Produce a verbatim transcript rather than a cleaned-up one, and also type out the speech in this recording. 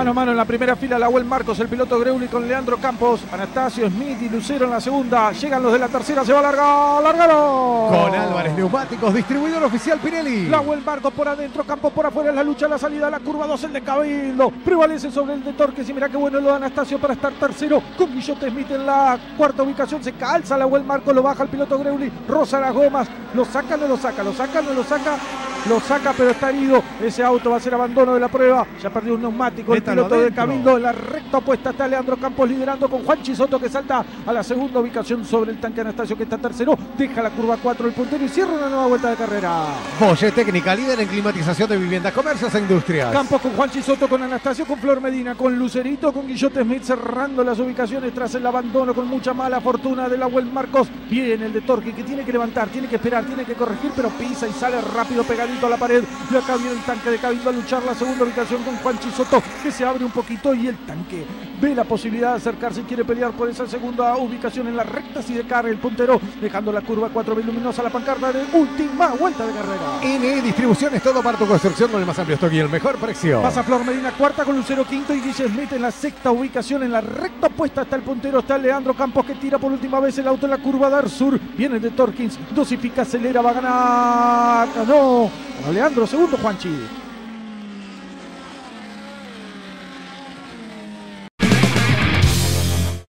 Mano a mano en la primera fila, la Nahuel Marcos, el piloto Greuli con Leandro Campos, Anastasio, Smith y Lucero en la segunda. Llegan los de la tercera, se va a largar, largaron. Con Álvarez Neumáticos, distribuidor oficial Pirelli. La Nahuel Marcos por adentro, Campos por afuera, en la lucha, la salida, la curva dos, el de Cabildo. Prevalece sobre el de Torques y mira qué bueno lo de Anastasio para estar tercero. Con Guillote Smith en la cuarta ubicación, se calza la Nahuel Marcos, lo baja el piloto Greuli, roza las gomas, lo saca, no lo saca, lo saca, no lo saca. Lo saca, pero está herido. Ese auto va a ser abandono de la prueba. Ya perdió un neumático. El Métalo piloto de adentro. Cabildo. En la recta opuesta está Leandro Campos liderando con Juan Chisoto, que salta a la segunda ubicación sobre el tanque Anastasio, que está tercero. Deja la curva cuatro el puntero y cierra una nueva vuelta de carrera. Boye Técnica, líder en climatización de viviendas, comercios e industrias. Campos con Juan Chisoto, con Anastasio, con Flor Medina, con Lucerito, con Guillote Smith cerrando las ubicaciones tras el abandono con mucha mala fortuna de la Nahuel Marcos. Viene el de Torque, que tiene que levantar, tiene que esperar, tiene que corregir, pero pisa y sale rápido pegadito a la pared. Y acá viene el tanque de Cabildo a luchar la segunda ubicación con Juan Chisoto, que se abre un poquito y el tanque ve la posibilidad de acercarse y quiere pelear por esa segunda ubicación en la recta. Si de carga el puntero, dejando la curva cuatro luminosa, la pancarta de última vuelta de carrera. N E Distribuciones, todo para tu construcción con el más amplio stock y el mejor precio. Pasa Flor Medina cuarta con Lucero quinto y Guille Smith en la sexta ubicación. En la recta opuesta está el puntero, está Leandro Campos, que tira por última vez el auto en la curva Dar Sur. Viene el de Torkins, dosifica, acelera, va a ganar. Ganó. Ganó Leandro, segundo Juanchi.